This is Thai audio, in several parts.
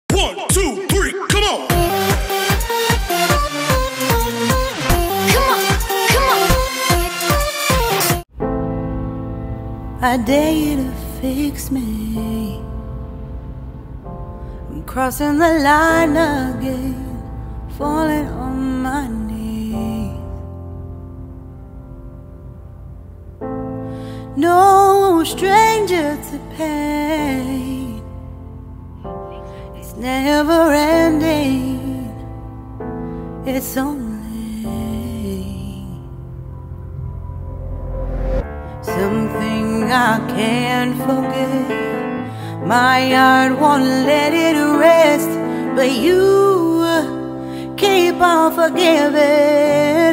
1, 2, 3, come on! I dare you to fix me. I'm crossing the line again, falling on my knees. No stranger to pain, it's never ending, it's only something I can't forget. My heart won't let it rest, but you keep on forgiving.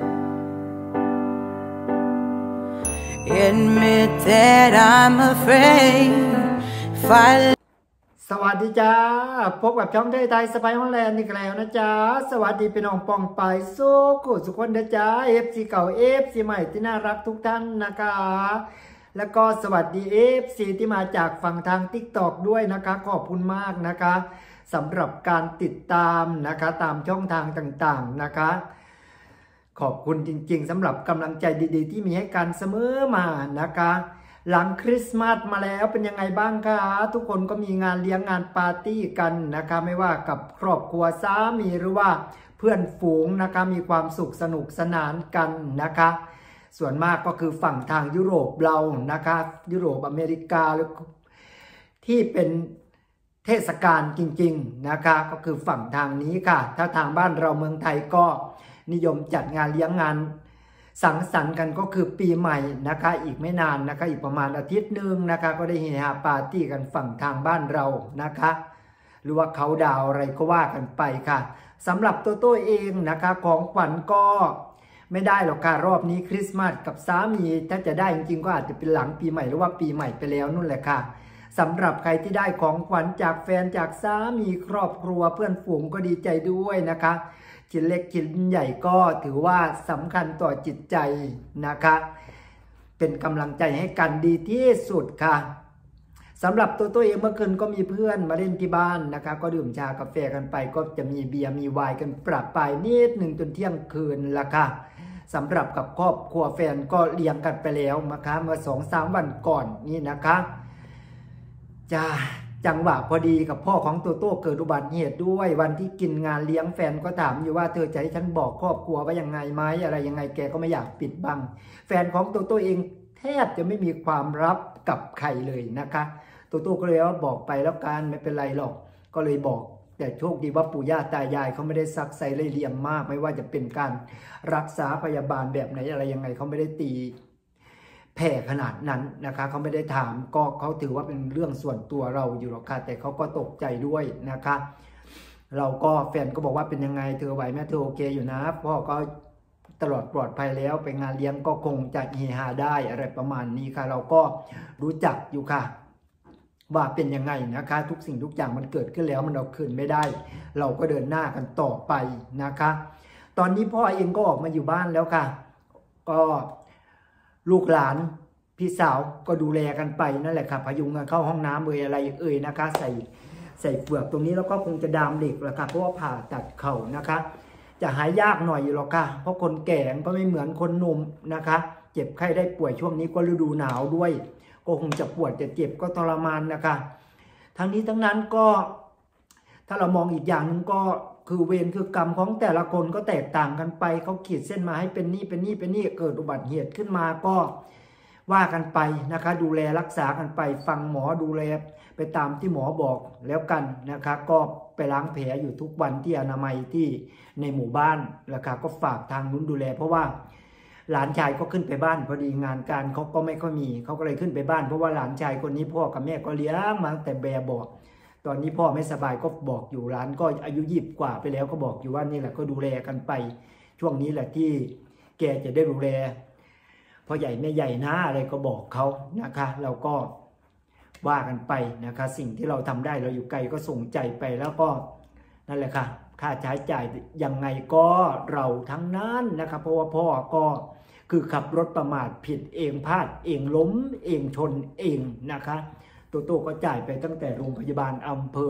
Admit that I'm afraid if I สวัสดีจ้าพบกับช่องไทยสไปฮอลแลนด์อีกแล้วนะจ๊ะสวัสดีพี่น้องปองไปสู้กูสุขคนนะจ๊ะ FC เก่า FC ใหม่ที่น่ารักทุกท่านนะคะแล้วก็สวัสดี FC ที่มาจากฝั่งทาง TikTok ด้วยนะคะขอบคุณมากนะคะสำหรับการติดตามนะคะตามช่องทางต่างๆนะคะขอบคุณจริงๆสำหรับกำลังใจดีๆที่มีให้กันเสมอมานะคะหลังคริสต์มาสมาแล้วเป็นยังไงบ้างคะทุกคนก็มีงานเลี้ยงงานปาร์ตี้กันนะคะไม่ว่ากับครอบครัวสามีหรือว่าเพื่อนฝูงนะคะมีความสุขสนุกสนานกันนะคะส่วนมากก็คือฝั่งทางยุโรปเรานะคะยุโรปอเมริกาที่เป็นเทศกาลจริงๆนะคะก็คือฝั่งทางนี้ค่ะถ้าทางบ้านเราเมืองไทยก็นิยมจัดงานเลี้ยงงานสังสรรค์กันก็คือปีใหม่นะคะอีกไม่นานนะคะอีกประมาณอาทิตย์นึงนะคะก็ได้เฮฮาปาร์ตี้กันฝั่งทางบ้านเรานะคะหรือว่าเขาดาวอะไรก็ว่ากันไปค่ะสำหรับตัวเองนะคะของขวัญก็ไม่ได้หรอกค่ะรอบนี้คริสต์มาสกับสามีถ้าจะได้จริงๆก็อาจจะเป็นหลังปีใหม่หรือว่าปีใหม่ไปแล้วนู่นแหละค่ะสำหรับใครที่ได้ของขวัญจากแฟนจากสามีครอบครัวเพื่อนฝูงก็ดีใจด้วยนะคะชิ้นเล็กชิ้นใหญ่ก็ถือว่าสำคัญต่อจิตใจนะคะเป็นกำลังใจให้กันดีที่สุดค่ะสำหรับตัวเองเมื่อคืนก็มีเพื่อนมาเล่นที่บ้านนะคะก็ดื่มชากาแฟกันไปก็จะมีเบียร์มีไวน์กันปรับไปนิดหนึ่งจนเที่ยงคืนละค่ะสำหรับกับครอบครัวแฟนก็เลี้ยงกันไปแล้วนะคะเมื่อ 2-3 วันก่อนนี่นะคะจ้าจังหวะพอดีกับพ่อของโตโต้เกิดอุบัติเหตุด้วยวันที่กินงานเลี้ยงแฟนก็ถามอยู่ว่าเธอจะให้ฉันบอกครอบครัวว่ายังไงไหมอะไรยังไงแกก็ไม่อยากปิดบังแฟนของโตโต้เองแทบจะไม่มีความลับกับใครเลยนะคะโตโต้ก็เลยว่าบอกไปแล้วกันไม่เป็นไรหรอกก็เลยบอกแต่โชคดีว่าปู่ย่าตายายเขาไม่ได้ซักไซเลี่ยมมากไม่ว่าจะเป็นการรักษาพยาบาลแบบไหนอะไรยังไงเขาไม่ได้ตีแผ่ขนาดนั้นนะคะเขาไม่ได้ถามก็เขาถือว่าเป็นเรื่องส่วนตัวเราอยู่หรอกค่ะแต่เขาก็ตกใจด้วยนะคะเราก็แฟนก็บอกว่าเป็นยังไงเธอไหวไหมเธอโอเคอยู่นะพ่อก็ตลอดปลอดภัยแล้วไปงานเลี้ยงก็คงจะเฮฮาได้อะไรประมาณนี้ค่ะเราก็รู้จักอยู่ค่ะว่าเป็นยังไงนะคะทุกสิ่งทุกอย่างมันเกิดขึ้นแล้วมันเอาคืนไม่ได้เราก็เดินหน้ากันต่อไปนะคะตอนนี้พ่อเองก็ออกมาอยู่บ้านแล้วค่ะก็ลูกหลานพี่สาวก็ดูแลกันไปนั่นแหละค่ะพยุงกันเข้าห้องน้ำอะไรนะคะใส่เปลือกตรงนี้แล้วก็คงจะดามเหล็กแหละค่ะเพราะว่าผ่าตัดเข่านะคะจะหายยากหน่อยอยู่หรอกค่ะเพราะคนแก่ก็ไม่เหมือนคนหนุ่มนะคะเจ็บไข้ได้ป่วยช่วงนี้ก็ฤดูหนาวด้วยก็คงจะปวดจะเจ็บก็ทรมานนะคะทั้งนี้ทั้งนั้นก็ถ้าเรามองอีกอย่างหนึ่งก็คือเวรคือกรรมของแต่ละคนก็แตกต่างกันไปเขาขีดเส้นมาให้เป็นนี่เกิดอุบัติเหตุขึ้นมาก็ว่ากันไปนะคะดูแลรักษากันไปฟังหมอดูแลไปตามที่หมอบอกแล้วกันนะคะก็ไปล้างแผลอยู่ทุกวันที่อนามัยที่ในหมู่บ้านนะคะก็ฝากทางนู้นดูแลเพราะว่าหลานชายก็ขึ้นไปบ้านพอดีงานการเขาก็ไม่ค่อยมีเขาก็เลยขึ้นไปบ้านเพราะว่าหลานชายคนนี้พ่อกับแม่ก็เลี้ยงมาตั้งแต่แบบบอกตอนนี้พ่อไม่สบายก็บอกอยู่ร้านก็อายุ20 กว่าไปแล้วก็บอกอยู่ว่านี่แหละก็ดูแลกันไปช่วงนี้แหละที่แกจะได้ดูแลพ่อใหญ่แม่ใหญ่นะอะไรก็บอกเขานะคะเราก็ว่ากันไปนะคะสิ่งที่เราทำได้เราอยู่ไกลก็ส่งใจไปแล้วก็นั่นแหละค่ะค่าใช้จ่ายยังไงก็เราทั้งนั้นนะคะเพราะว่าพ่อก็คือขับรถประมาทผิดเองพลาดเองล้มเองชนเองนะคะโตโต้ก็จ่ายไปตั้งแต่โรงพยาบาลอำเภอ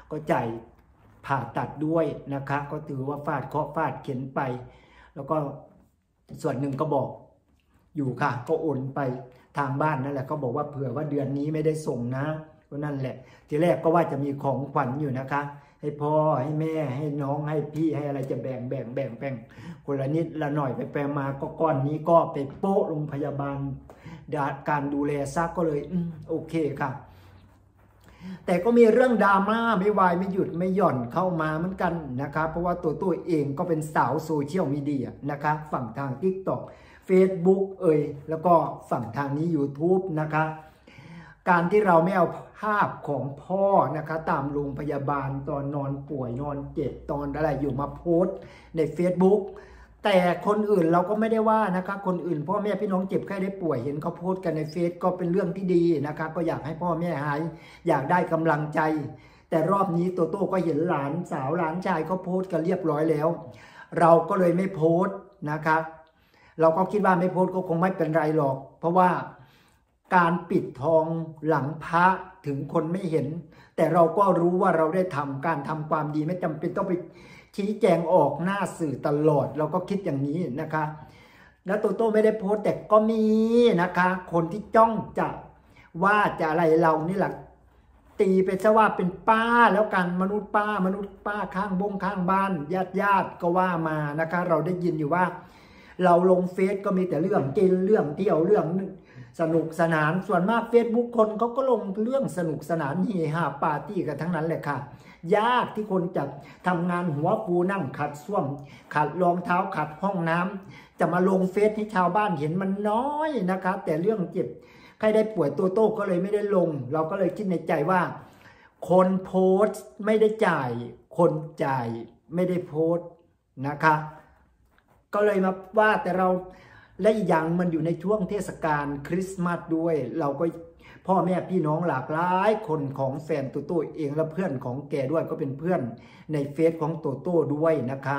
ก็จ่ายผ่าตัดด้วยนะคะก็ถือว่าฟาดเคราะห์ฟาดเข็นไปแล้วก็ส่วนหนึ่งก็บอกอยู่ค่ะก็โอนไปทางบ้านนั่นแหละก็บอกว่าเผื่อว่าเดือนนี้ไม่ได้ส่งนะก็นั่นแหละทีแรกก็ว่าจะมีของขวัญอยู่นะคะให้พ่อให้แม่ให้น้องให้พี่ให้อะไรจะแบ่งคนละนิดละหน่อยไปมาก็ก้อนนี้ก็ไปโป๊ะโรงพยาบาลการดูแลซักก็เลยโอเคค่ะแต่ก็มีเรื่องดราม่าไม่วายไม่หยุดไม่หย่อนเข้ามาเหมือนกันนะคะเพราะว่าตัวเองก็เป็นสาวโซเชียลมีเดียนะคะฝั่งทาง TikTok Facebook แล้วก็ฝั่งทางนี้ YouTube นะคะการที่เราไม่เอาภาพของพ่อนะคะตามโรงพยาบาลตอนนอนป่วยนอนเจ็บตอนอะไรอยู่มาโพสต์ใน Facebook แต่คนอื่นเราก็ไม่ได้ว่านะคะคนอื่นพ่อแม่พี่น้องเจ็บไข้ได้ป่วยเห็นเขาโพสต์กันในเฟซก็เป็นเรื่องที่ดีนะคะก็อยากให้พ่อแม่หายอยากได้กำลังใจแต่รอบนี้โตโต้ก็เห็นหลานสาวหลานชายเขาโพสต์กันเรียบร้อยแล้วเราก็เลยไม่โพสต์นะคะเราก็คิดว่าไม่โพสต์ก็คงไม่เป็นไรหรอกเพราะว่าการปิดทองหลังพระถึงคนไม่เห็นแต่เราก็รู้ว่าเราได้ทำการทำความดีไม่จำเป็นต้องไปชี้แจงออกหน้าสื่อตลอดเราก็คิดอย่างนี้นะคะแล้วโตโต้ไม่ได้โพสต์แต่ก็มีนะคะคนที่จ้องจะว่าจะอะไรเรานี่แหละตีไปซะว่าเป็นป้าแล้วกันมนุษย์ป้าข้างบ้านญาติก็ว่ามานะคะเราได้ยินอยู่ว่าเราลงเฟซก็มีแต่เรื่องกินเรื่องเที่ยวเรื่องสนุกสนานส่วนมาก Facebook คนเขาก็ลงเรื่องสนุกสนานเฮฮาปาร์ตี้กันทั้งนั้นแหละค่ะยากที่คนจะทำงานหัวฟูนั่งขัดส้วมขัดรองเท้าขัดห้องน้ำจะมาลงเฟซให้ชาวบ้านเห็นมันน้อยนะคะแต่เรื่องเจ็บใครได้ป่วยโตก็เลยไม่ได้ลงเราก็เลยคิดในใจว่าคนโพสต์ไม่ได้จ่ายคนจ่ายไม่ได้โพสต์นะคะก็เลยมาว่าแต่เราและอีกอย่างมันอยู่ในช่วงเทศกาลคริสต์มาสด้วยเราก็พ่อแม่พี่น้องหลากหลายคนของแฟนโตโต้เองและเพื่อนของแกด้วยก็เป็นเพื่อนในเฟซของโตโต้ด้วยนะคะ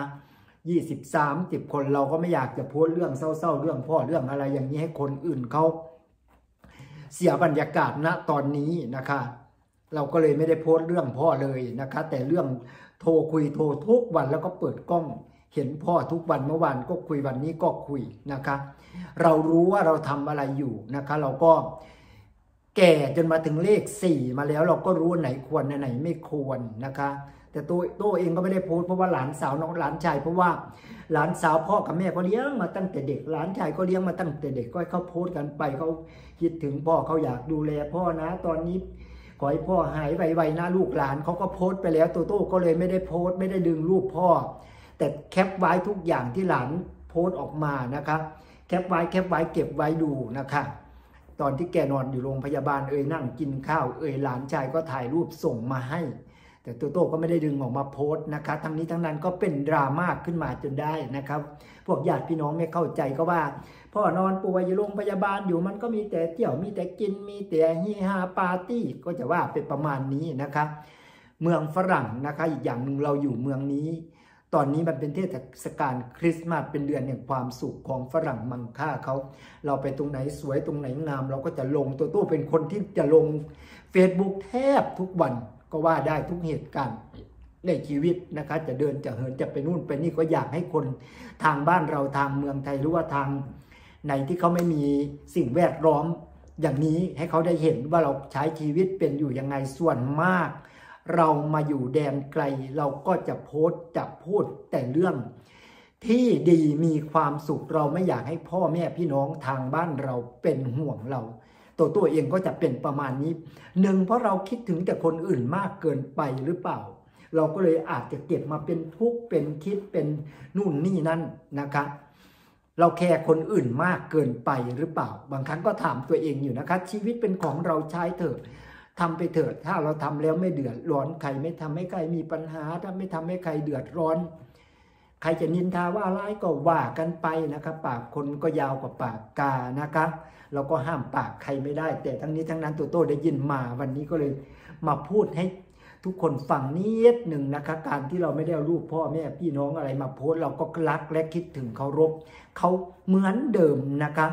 20-30 คนเราก็ไม่อยากจะโพสต์เรื่องเศร้าๆเรื่องพ่อเรื่องอะไรอย่างนี้ให้คนอื่นเขาเสียบรรยากาศณตอนนี้นะคะเราก็เลยไม่ได้โพสต์เรื่องพ่อเลยนะคะแต่เรื่องโทรคุยทุกวันแล้วก็เปิดกล้องเห็นพ่อทุกวันเมื่อวานก็คุยวันนี้ก็คุยนะคะเรารู้ว่าเราทำอะไรอยู่นะคะเราก็แก่จนมาถึงเลข4มาแล้วเราก็รู้ไหนควรไหนไม่ควรนะคะแต่ตัวเองก็ไม่ได้โพสต์เพราะว่าหลานสาวน้องหลานชายเพราะว่าหลานสาวพ่อกับแม่ก็เลี้ยงมาตั้งแต่เด็กหลานชายก็เลี้ยงมาตั้งแต่เด็กก็ให้เขาโพสต์กันไปเขาคิดถึงพ่อเขาอยากดูแลพ่อนะตอนนี้ขอให้พ่อหายไวๆนะลูกหลานเขาก็โพสต์ไปแล้วโตก็เลยไม่ได้โพสต์ไม่ได้ดึงรูปพ่อแต่แคปไว้ทุกอย่างที่หลานโพสต์ออกมานะคะแคปไว้เก็บไว้ดูนะคะตอนที่แกนอนอยู่โรงพยาบาลนั่งกินข้าวหลานชายก็ถ่ายรูปส่งมาให้แต่โตก็ไม่ได้ดึงออกมาโพสต์นะคะทั้งนี้ทั้งนั้นก็เป็นดราม่าขึ้นมาจนได้นะครับพวกญาติพี่น้องไม่เข้าใจก็ว่าพ่อนอนป่วยอยู่โรงพยาบาลอยู่มันก็มีแต่เที่ยวมีแต่กินมีแต่เฮฮาปาร์ตี้ก็จะว่าเป็นประมาณนี้นะคะเมืองฝรั่งนะคะอีกอย่างหนึ่งเราอยู่เมืองนี้ตอนนี้มันเป็นเทศกาลคริสต์มาสเป็นเดือนแห่งความสุขของฝรั่งมังค่าเขาเราไปตรงไหนสวยตรงไหนงามเราก็จะลงตัวเป็นคนที่จะลง Facebook แทบทุกวันก็ว่าได้ทุกเหตุการณ์ในชีวิตนะคะจะเดินจะเหินจะไปนู่นไปนี่ก็อยากให้คนทางบ้านเราทางเมืองไทยหรือว่าทางในที่เขาไม่มีสิ่งแวดล้อมอย่างนี้ให้เขาได้เห็นว่าเราใช้ชีวิตเป็นอยู่ยังไงส่วนมากเรามาอยู่แดนไกลเราก็จะโพสต์จะพูดแต่เรื่องที่ดีมีความสุขเราไม่อยากให้พ่อแม่พี่น้องทางบ้านเราเป็นห่วงเราตัวเองก็จะเป็นประมาณนี้หนึ่งเพราะเราคิดถึงแต่คนอื่นมากเกินไปหรือเปล่าเราก็เลยอาจจะเก็บมาเป็นทุกข์เป็นคิดเป็นนู่นนี่นั่นนะคะเราแคร์คนอื่นมากเกินไปหรือเปล่าบางครั้งก็ถามตัวเองอยู่นะคะชีวิตเป็นของเราใช้เถอะทำไปเถิดถ้าเราทำแล้วไม่เดือดร้อนใครไม่ทำให้ใครมีปัญหาถ้าไม่ทำให้ใครเดือดร้อนใครจะนินทาว่าร้ายก็ว่ากันไปนะคะปากคนก็ยาวกว่าปากกานะคะเราก็ห้ามปากใครไม่ได้แต่ทั้งนี้ทั้งนั้นโตได้ยินมาวันนี้ก็เลยมาพูดให้ทุกคนฟังนิดหนึ่งนะคะการที่เราไม่ได้เอารูปพ่อแม่พี่น้องอะไรมาโพสเราก็รักและคิดถึงเคารพเขาเหมือนเดิมนะคะ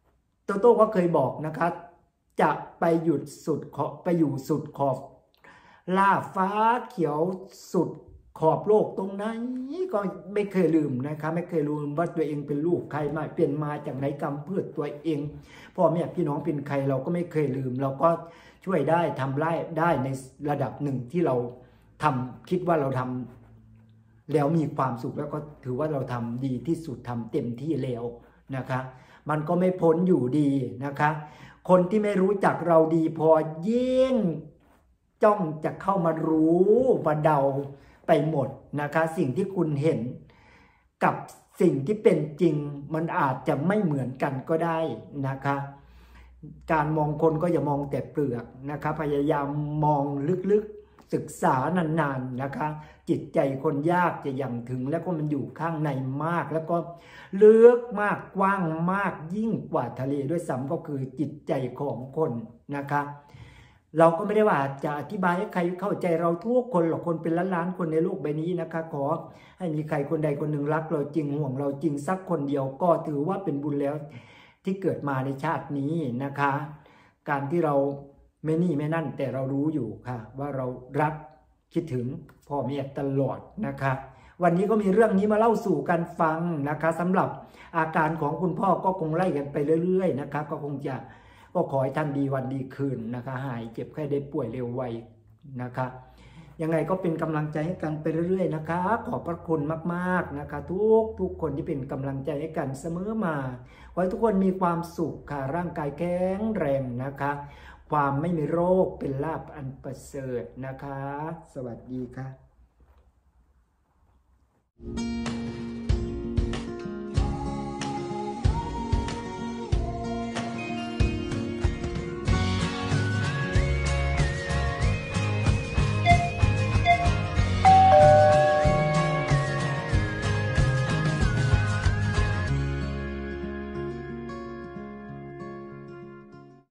โตก็เคยบอกนะคะจะไปอยู่สุดขอบลาฟ้าเขียวสุดขอบโลกตรงไหนก็ไม่เคยลืมนะคะไม่เคยลืมว่าตัวเองเป็นลูกใครมาเปลี่ยนมาจากไหนกำเพื่อตัวเองพ่อแม่พี่น้องเป็นใครเราก็ไม่เคยลืมเราก็ช่วยได้ทำได้ในระดับหนึ่งที่เราทำคิดว่าเราทำแล้วมีความสุขแล้วก็ถือว่าเราทำดีที่สุดทำเต็มที่แล้วนะคะมันก็ไม่พ้นอยู่ดีนะคะคนที่ไม่รู้จักเราดีพอยิ่งจ้องจะเข้ามารู้มาเดาไปหมดนะคะสิ่งที่คุณเห็นกับสิ่งที่เป็นจริงมันอาจจะไม่เหมือนกันก็ได้นะคะการมองคนก็อย่ามองแต่เปลือกนะคะพยายามมองลึกๆศึกษานานๆนะคะจิตใจคนยากจะยังถึงแล้วก็มันอยู่ข้างในมากแล้วก็ลึกมากกว้างมากยิ่งกว่าทะเลด้วยซ้ำก็คือจิตใจของคนนะคะเราก็ไม่ได้ว่าจะอธิบายให้ใครเข้าใจเราทุกคนหรอกคนเป็นล้านๆคนในโลกใบนี้นะคะขอให้มีใครคนใดคนหนึ่งรักเราจริงห่วงเราจริงสักคนเดียวก็ถือว่าเป็นบุญแล้วที่เกิดมาในชาตินี้นะคะการที่เราไม่นี่ไม่นั่นแต่เรารู้อยู่ค่ะว่าเรารักคิดถึงพ่อแม่ตลอดนะคะวันนี้ก็มีเรื่องนี้มาเล่าสู่กันฟังนะคะสำหรับอาการของคุณพ่อก็คงไล่กันไปเรื่อยๆนะคะก็ขอให้ท่านดีวันดีคืนนะคะหายเจ็บไข้ได้ป่วยเร็วไวนะคะยังไงก็เป็นกำลังใจให้กันไปเรื่อยๆนะคะขอบพระคุณมากๆนะคะทุกคนที่เป็นกำลังใจให้กันเสมอมาขอให้ทุกคนมีความสุขค่ะร่างกายแข็งแรงนะคะความไม่มีโรคเป็นลาภอันประเสริฐนะคะสวัสดีค่ะ